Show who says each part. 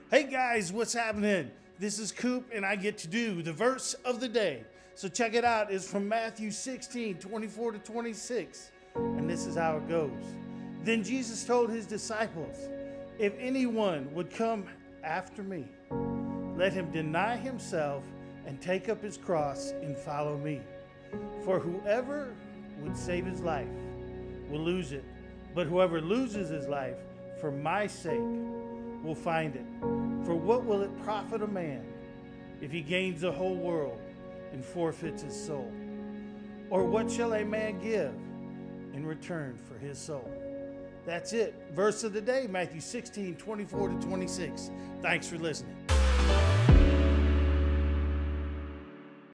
Speaker 1: Hey guys, what's happening? This is Coop and I get to do the verse of the day. So check it out. It's from Matthew 16, 24 to 26. And this is how it goes. Then Jesus told his disciples, if anyone would come after me, let him deny himself and take up his cross and follow me. For whoever would save his life will lose it. But whoever loses his life for my sake will find it. For what will it profit a man if he gains the whole world and forfeits his soul? Or what shall a man give in return for his soul? That's it. Verse of the day, Matthew 16, 24 to 26. Thanks for listening.